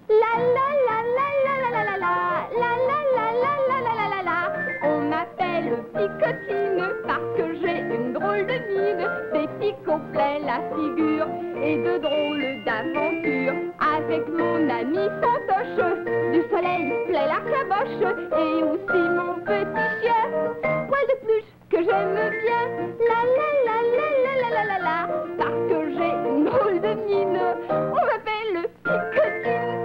La la la la la la la la la la la la la la la la la. On m'appelle Picotine parce que j'ai une drôle de mine, des picots plein la figure et de drôles d'aventures. Avec mon ami Fantoche, du soleil plein la caboche, et aussi mon petit chien, poil de pluche que j'aime bien. La la la la la la la la la, parce que j'ai une drôle de mine, on m'appelle Picotine.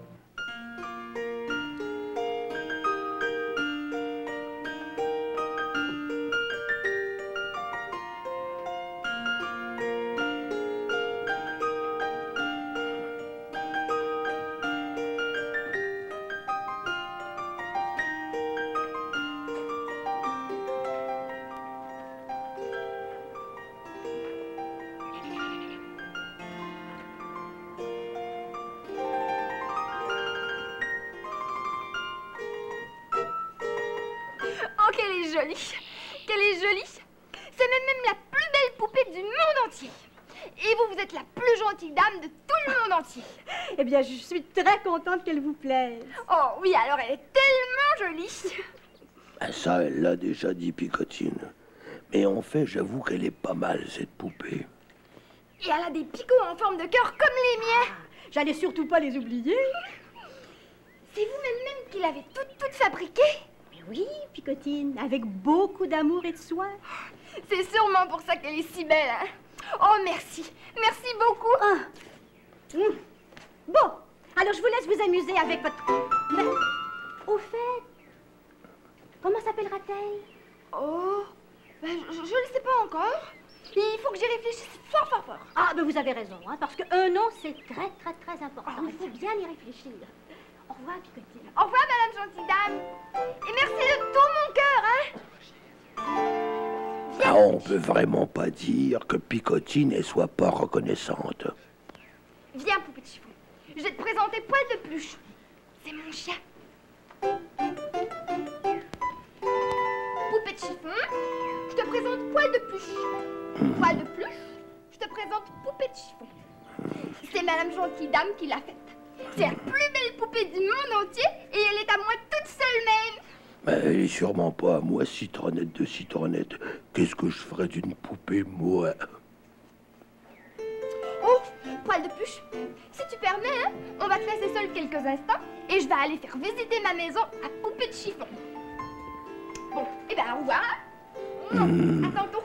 Oh, qu'elle est jolie! Qu'elle est jolie! C'est même la plus belle poupée du monde entier. Et vous, vous êtes la plus gentille dame de tout le monde entier. Eh bien, je suis très contente qu'elle vous plaise. Oh oui, alors elle est tellement jolie. Ben ça, elle l'a déjà dit, Picotine. Mais en fait, j'avoue qu'elle est pas mal, cette poupée. Et elle a des picots en forme de cœur comme les miens. J'allais surtout pas les oublier. C'est vous-même qui l'avez toute fabriquée? Mais oui, Picotine, avec beaucoup d'amour et de soin. C'est sûrement pour ça qu'elle est si belle, hein? Oh, merci. Merci beaucoup. Ah. Bon, alors je vous laisse vous amuser avec votre... Mais, au fait, comment s'appellera-t-elle? Oh, ben, je ne sais pas encore. Il faut que j'y réfléchisse fort. Ah, ben vous avez raison, hein, parce qu'un nom, c'est très important. Oh, Il faut bien y réfléchir. Au revoir, Picotine. Au revoir, madame gentille dame. Et merci de tout mon cœur, hein? Ah, on peut vraiment pas dire que Picotine ne soit pas reconnaissante. Viens, poupée de chiffon. Je vais te présenter Poil de Pluche. C'est mon chien. Poupée de chiffon, je te présente Poil de Pluche. Poil de Pluche, je te présente Poupée de chiffon. C'est madame gentille dame qui l'a faite. C'est la plus belle poupée du monde entier et elle est à moi toute seule même. Mais elle est sûrement pas à moi, citronnette de citronnette. Qu'est-ce que je ferais d'une poupée, moi? Oh, Poil de Pluche, si tu permets, hein, on va te laisser seule quelques instants et je vais aller faire visiter ma maison à Poupée de chiffon. Bon, eh bien, au revoir. À tantôt.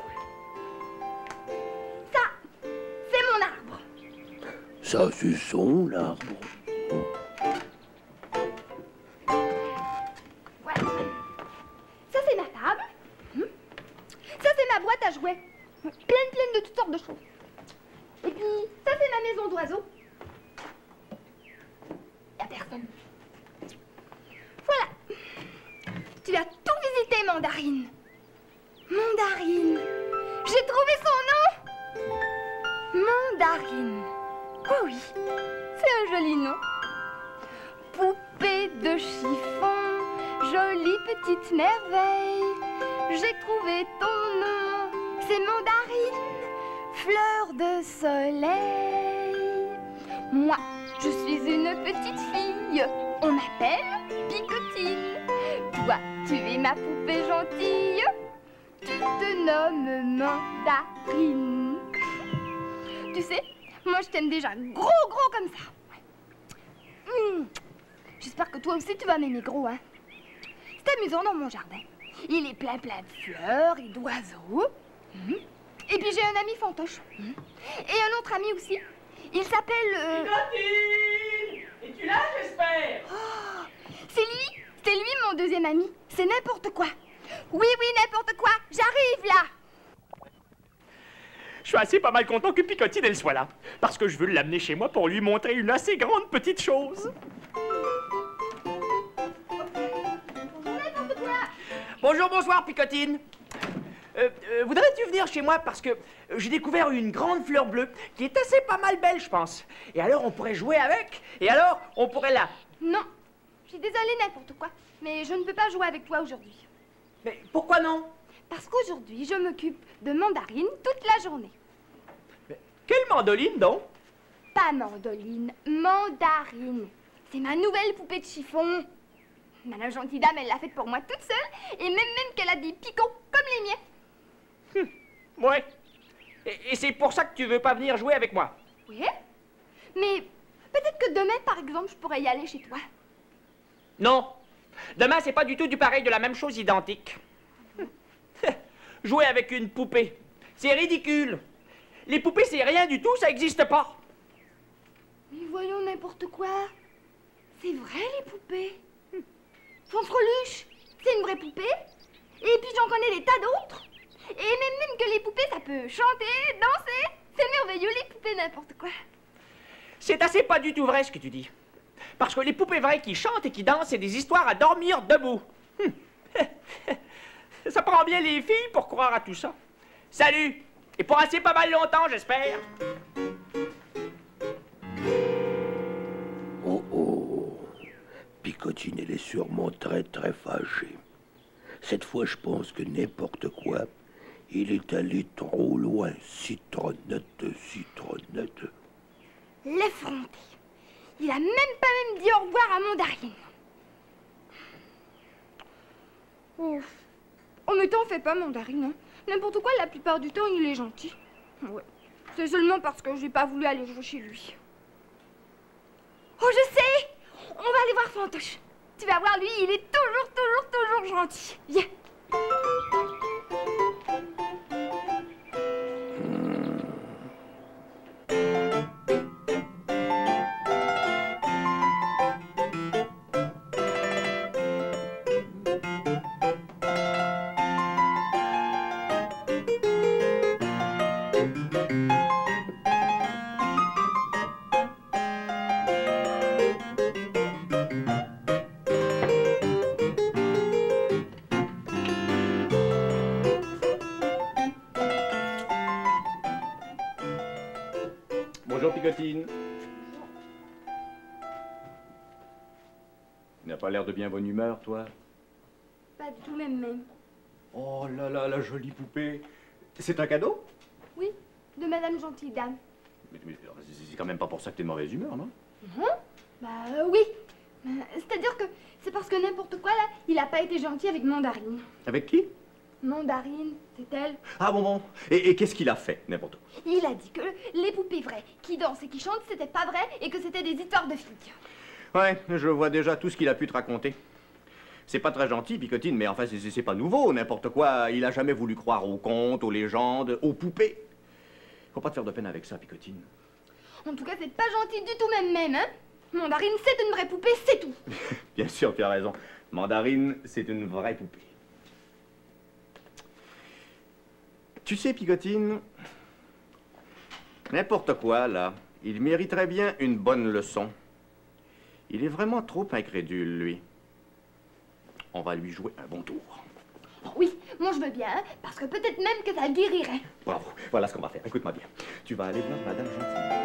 Ça, c'est mon arbre. Ça, c'est son arbre. Voilà. Ça, c'est ma table. Ça, c'est ma boîte à jouets. Pleine de toutes sortes de choses. Et puis, ça, c'est ma maison d'oiseaux. Y a personne. Voilà. Tu as tout visité, Mandarine. Mandarine. J'ai trouvé son nom. Mandarine. Oh oui, c'est un joli nom. Poupée de chiffon, jolie petite merveille. J'ai trouvé ton nom, c'est Mandarine, fleur de soleil. Moi, je suis une petite fille, on m'appelle Picotine. Toi, tu es ma poupée gentille, tu te nommes Mandarine. Tu sais, moi je t'aime déjà gros comme ça. J'espère que toi aussi tu vas m'aimer gros, hein. C'est amusant dans mon jardin. Il est plein de fleurs et d'oiseaux. Et puis j'ai un ami Fantoche. Et un autre ami aussi. Il s'appelle... Picotine! Es-tu là, j'espère? Oh, c'est lui mon deuxième ami. C'est n'importe quoi. Oui, n'importe quoi. J'arrive là. Je suis assez pas mal content que Picotine, elle soit là. Parce que je veux l'amener chez moi pour lui montrer une assez grande petite chose. N'importe quoi. Bonjour, bonsoir, Picotine. Voudrais-tu venir chez moi parce que j'ai découvert une grande fleur bleue qui est assez pas mal belle, je pense. Et alors, on pourrait jouer avec. Et alors, on pourrait la... Non, je suis désolée, n'importe quoi. Mais je ne peux pas jouer avec toi aujourd'hui. Mais pourquoi non? Parce qu'aujourd'hui, je m'occupe de Mandarine toute la journée. Mais quelle mandoline, donc? Pas Mandoline, Mandarine. C'est ma nouvelle poupée de chiffon. Madame Gentille Dame, elle l'a faite pour moi toute seule, et même qu'elle a des picots comme les miens. Ouais. Et c'est pour ça que tu veux pas venir jouer avec moi? Oui, mais peut-être que demain, par exemple, je pourrais y aller chez toi. Non. Demain, c'est pas du tout du pareil, de la même chose identique. Jouer avec une poupée, c'est ridicule. Les poupées, c'est rien du tout, ça n'existe pas. Mais voyons n'importe quoi. C'est vrai, les poupées. Fanfreluche, c'est une vraie poupée. Et puis j'en connais des tas d'autres. Et même que les poupées, ça peut chanter, danser. C'est merveilleux, les poupées, n'importe quoi. C'est assez pas du tout vrai ce que tu dis. Parce que les poupées vraies qui chantent et qui dansent, c'est des histoires à dormir debout. Ça prend bien les filles pour croire à tout ça. Salut! Et pour assez pas mal longtemps, j'espère. Oh oh, Picotine, elle est sûrement très fâchée. Cette fois, je pense que n'importe quoi, il est allé trop loin. Citronnette. L'effronté. Il a même pas dit au revoir à Mandarine. Oh, mais t'en fais pas, Mandarine. Hein. N'importe quoi, la plupart du temps, il est gentil. Ouais. C'est seulement parce que j'ai pas voulu aller jouer chez lui. Oh, je sais! On va aller voir Fantoche. Tu vas voir, lui, il est toujours gentil. Viens. Bonjour Picotine. Tu n'as pas l'air de bien bonne humeur, toi. Pas du tout même. Oh là là, la jolie poupée. C'est un cadeau? Oui, de Madame Gentille Dame. Mais c'est quand même pas pour ça que t'es de mauvaise humeur, non? Oui. C'est-à-dire que c'est parce que n'importe quoi, là, il a pas été gentil avec Mandarine. Avec qui? Mandarine, c'est elle. Ah bon. Et qu'est-ce qu'il a fait, n'importe quoi? Il a dit que les poupées vraies qui dansent et qui chantent, c'était pas vrai et que c'était des histoires de filles. Ouais, je vois déjà tout ce qu'il a pu te raconter. C'est pas très gentil, Picotine, mais enfin, c'est pas nouveau, n'importe quoi. Il a jamais voulu croire aux contes, aux légendes, aux poupées. Faut pas te faire de peine avec ça, Picotine. En tout cas, c'est pas gentil du tout même, hein. Mandarine, c'est une vraie poupée, c'est tout. Bien sûr, tu as raison. Mandarine, c'est une vraie poupée. Tu sais, Picotine, n'importe quoi, là, il mériterait bien une bonne leçon. Il est vraiment trop incrédule, lui. On va lui jouer un bon tour. Oh oui, moi je veux bien, hein, parce que peut-être même que ça le guérirait. Bravo, voilà ce qu'on va faire. Écoute-moi bien. Tu vas aller voir Madame Gentille.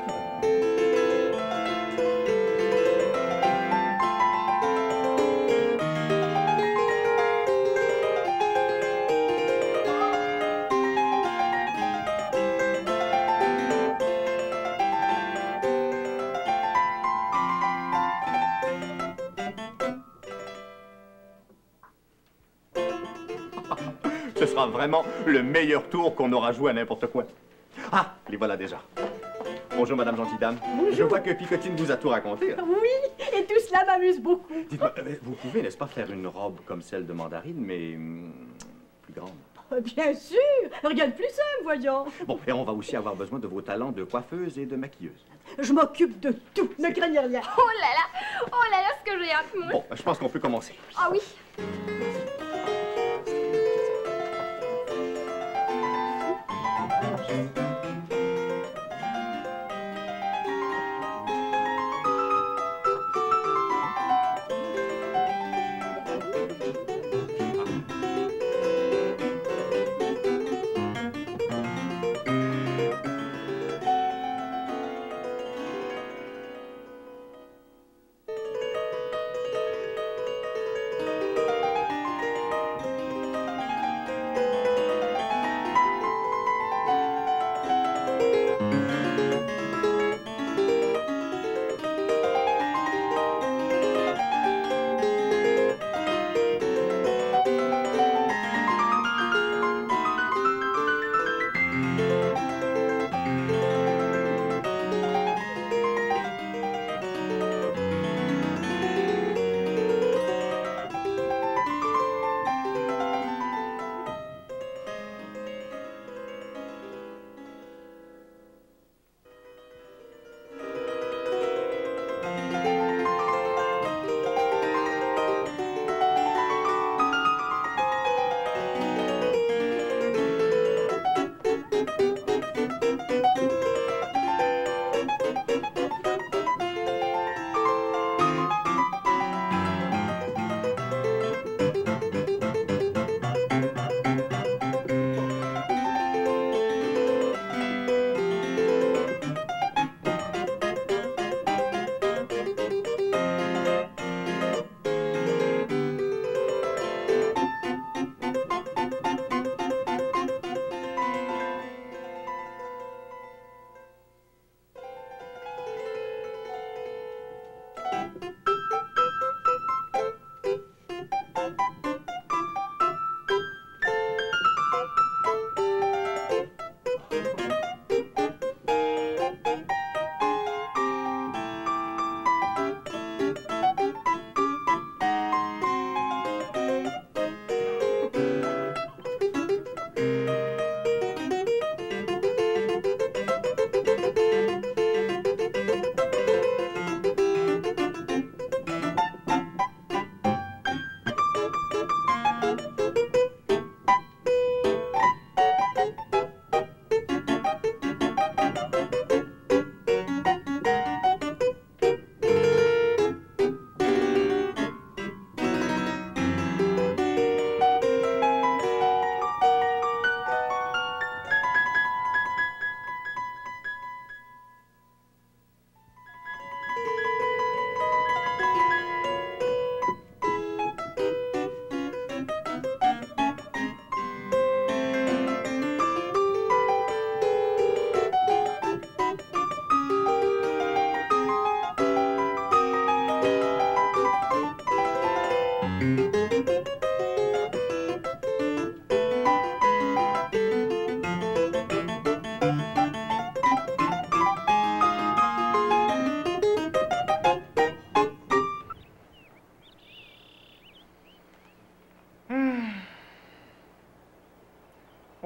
Ce sera vraiment le meilleur tour qu'on aura joué à n'importe quoi. Ah, les voilà déjà. Bonjour, Madame Gentille Dame. Bonjour. Je vois que Picotine vous a tout raconté. Hein. Oui, et tout cela m'amuse beaucoup. Dites-moi, vous pouvez, n'est-ce pas, faire une robe comme celle de Mandarine, mais plus grande? Bien sûr, rien de plus simple, voyons. Bon, et on va aussi avoir besoin de vos talents de coiffeuse et de maquilleuse. Je m'occupe de tout, ne craignez rien. Oh là là, ce que j'ai hâte, moi. Bon, je pense qu'on peut commencer. Ah oui.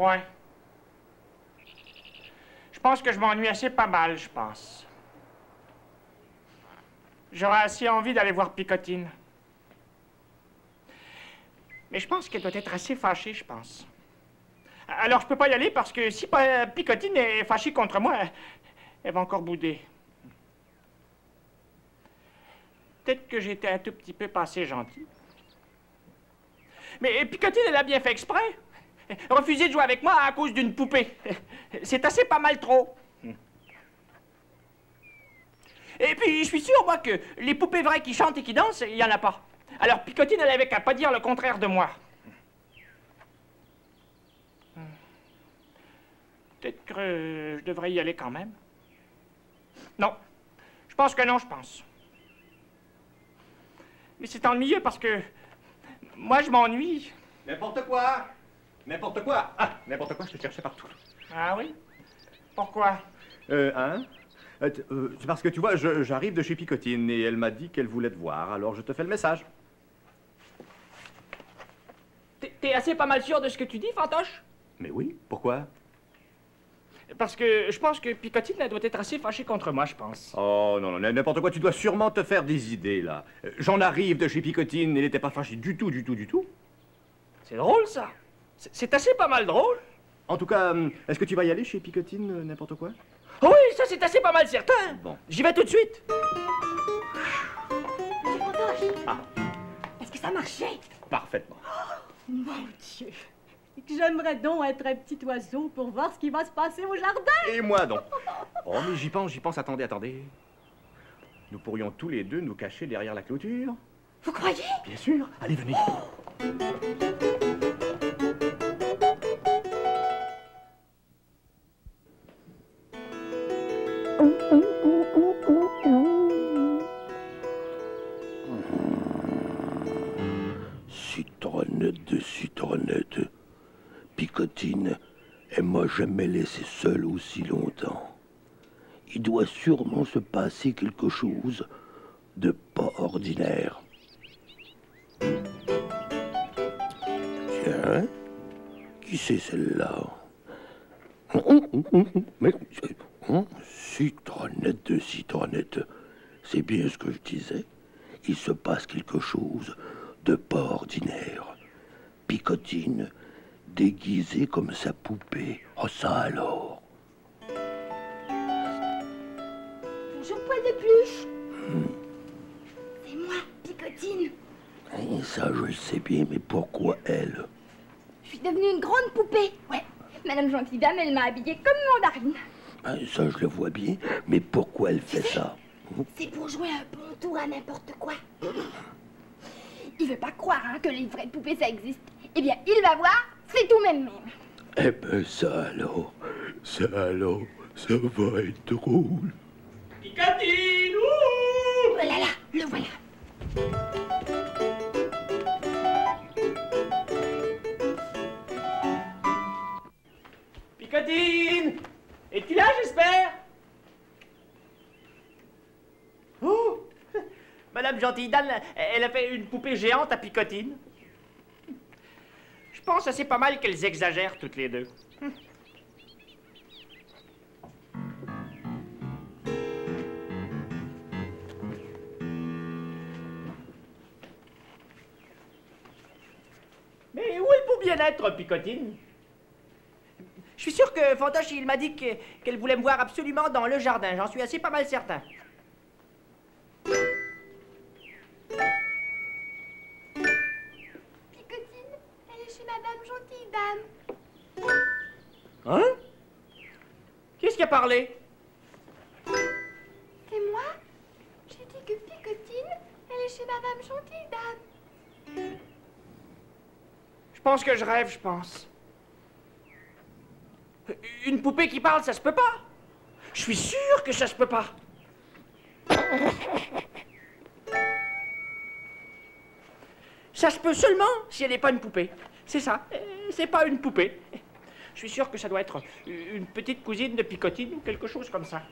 Ouais. Je pense que je m'ennuie assez pas mal, je pense. J'aurais assez envie d'aller voir Picotine. Mais je pense qu'elle doit être assez fâchée, je pense. Alors je peux pas y aller parce que si Picotine est fâchée contre moi, elle va encore bouder. Peut-être que j'étais un tout petit peu passé gentil. Mais Picotine, elle a bien fait exprès. Refuser de jouer avec moi à cause d'une poupée. C'est assez pas mal trop. Et puis, je suis sûr, moi, que les poupées vraies qui chantent et qui dansent, il y en a pas. Alors, Picotine, elle avait qu'à pas dire le contraire de moi. Peut-être que je devrais y aller quand même. Non. Je pense que non, je pense. Mais c'est ennuyeux parce que... moi, je m'ennuie. N'importe quoi! N'importe quoi! Ah, n'importe quoi, je te cherchais partout. Ah oui? Pourquoi? Hein? C'est parce que tu vois, j'arrive de chez Picotine et elle m'a dit qu'elle voulait te voir, alors je te fais le message. T'es assez pas mal sûr de ce que tu dis, Fantoche? Mais oui, pourquoi? Parce que je pense que Picotine, elle doit être assez fâchée contre moi, je pense. Oh non, non, n'importe quoi, tu dois sûrement te faire des idées, là. J'en arrive de chez Picotine, elle n'était pas fâchée du tout, du tout, du tout. C'est drôle, ça. C'est assez pas mal drôle. En tout cas, est-ce que tu vas y aller chez Picotine, n'importe quoi? Oh oui, ça c'est assez pas mal certain. Bon. J'y vais tout de suite. Monsieur Fantoche, Ah, est-ce que ça marchait? parfaitement. Mon Dieu. J'aimerais donc être un petit oiseau pour voir ce qui va se passer au jardin. Et moi donc? Oh, mais j'y pense, attendez, attendez. Nous pourrions tous les deux nous cacher derrière la clôture. Vous croyez? Bien sûr. Allez, venez. Citronnette de citronnette. Picotine, elle m'a jamais laissé seule aussi longtemps. Il doit sûrement se passer quelque chose de pas ordinaire. Tiens, qui c'est celle-là? Mais, citronnette de citronnette, c'est bien ce que je disais. Il se passe quelque chose de pas ordinaire. Picotine, déguisée comme sa poupée. Oh, ça alors. Bonjour, poil de pluche. C'est moi, Picotine. Et ça, je le sais bien, mais pourquoi elle? Je suis devenue une grande poupée. Ouais, Madame Gentille Dame, elle m'a habillée comme mandarine. Ben, ça, je le vois bien, mais pourquoi elle fait ça? C'est pour jouer un bon tour à n'importe quoi. Il veut pas croire hein, que les vraies poupées, ça existe. Eh bien, il va voir, c'est tout même. Eh ben, ça alors, ça va être drôle. Picotine! Ouh! Oh là là, le voilà. Picotine! Es-tu là, j'espère? Oh! Madame Gentille Dame, elle a fait une poupée géante à Picotine. Je pense que c'est pas mal qu'elles exagèrent toutes les deux. Mais où est pour bien-être, Picotine? Je suis sûr que Fantoche, il m'a dit qu'elle voulait me voir absolument dans le jardin. J'en suis assez pas mal certain. Picotine, elle est chez Madame Gentille Dame. Hein? Qu'est-ce qui a parlé? C'est moi? J'ai dit que Picotine, elle est chez Madame Gentille Dame. Je pense que je rêve, je pense. Une poupée qui parle, ça se peut pas. Je suis sûr que ça se peut pas. Ça se peut seulement si elle n'est pas une poupée. C'est ça. C'est pas une poupée. Je suis sûr que ça doit être une petite cousine de Picotine ou quelque chose comme ça.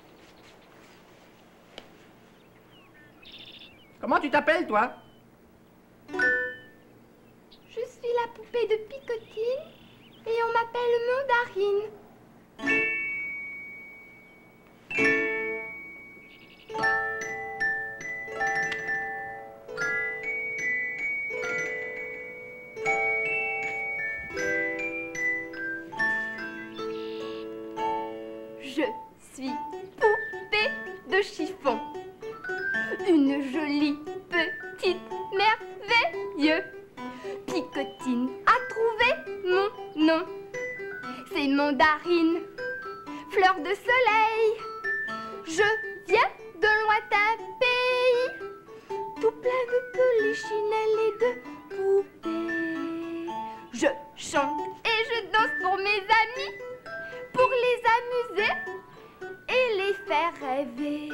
Comment tu t'appelles, toi? Je suis la poupée de Picotine et on m'appelle m'appelle Mandarine. Je suis poupée de chiffon, une jolie petite merveille. Picotine a trouvé mon nom, c'est Mandarine, fleur de soleil. Je viens de lointain pays, tout plein de polichinelles et de poupées. Je chante et je danse pour mes amis, pour les amuser et les faire rêver.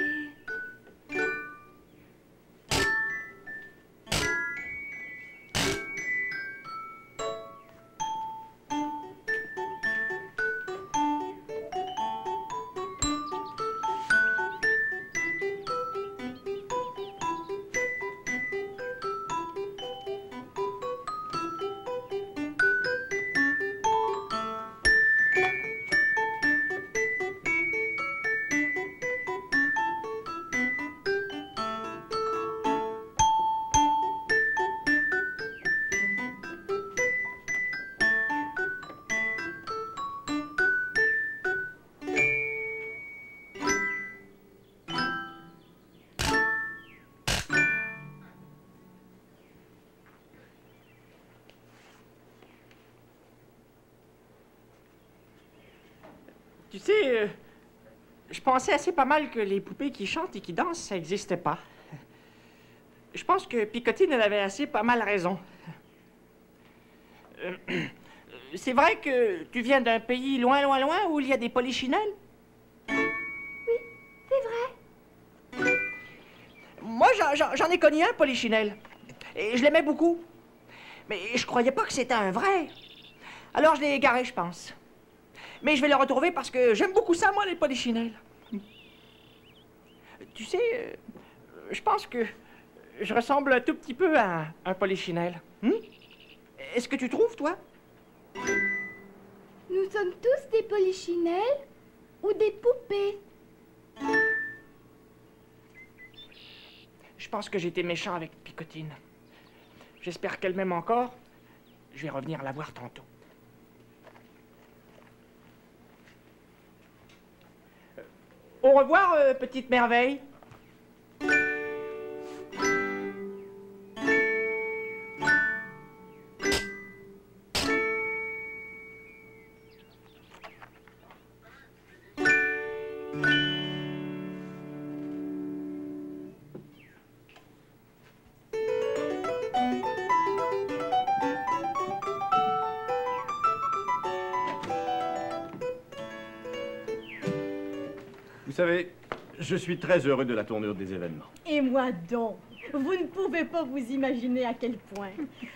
Tu sais, je pensais assez pas mal que les poupées qui chantent et qui dansent, ça n'existait pas. Je pense que Picotine, elle avait assez pas mal raison. C'est vrai que tu viens d'un pays loin, loin, loin où il y a des polichinelles? Oui, c'est vrai. Moi, j'en ai connu un polichinelle. Et je l'aimais beaucoup. Mais je croyais pas que c'était un vrai. Alors je l'ai égaré, je pense. Mais je vais le retrouver parce que j'aime beaucoup ça, moi, les polichinelles. Tu sais, je pense que je ressemble un tout petit peu à un polichinelle. Est-ce que tu trouves, toi? Nous sommes tous des polichinelles ou des poupées. Je pense que j'étais méchant avec Picotine. J'espère qu'elle m'aime encore. Je vais revenir la voir tantôt. Au revoir, petite merveille. Vous savez, je suis très heureux de la tournure des événements. Et moi donc, vous ne pouvez pas vous imaginer à quel point.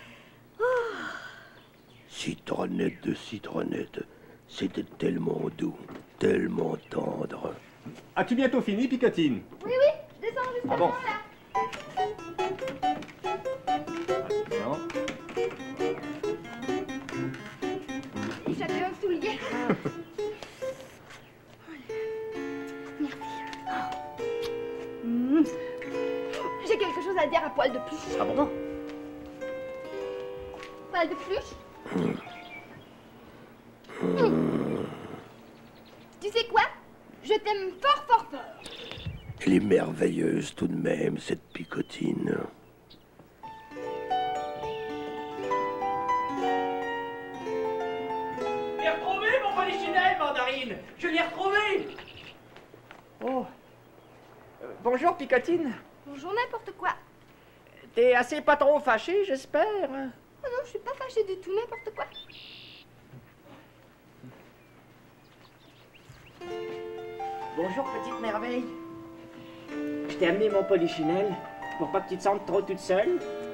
Citronnette de citronnette, c'était tellement doux, tellement tendre. As-tu bientôt fini, Picotine? Oui, je descends justement Ah bon? là. Non. J'avais un soulier. J'ai quelque chose à dire à Poil de Pluche. Ah bon? Poil de Pluche? Tu sais quoi? Je t'aime fort, fort, fort. Elle est merveilleuse tout de même, cette Picotine. Je l'ai retrouvé, mon polichinelle, Mandarine. Je l'ai retrouvé. Oh. Bonjour, Picotine. Bonjour, n'importe quoi. T'es assez pas trop fâchée, j'espère. Oh non, je suis pas fâchée du tout, n'importe quoi. Bonjour, petite merveille. Je t'ai amené mon polichinelle pour pas que tu te sentes trop toute seule.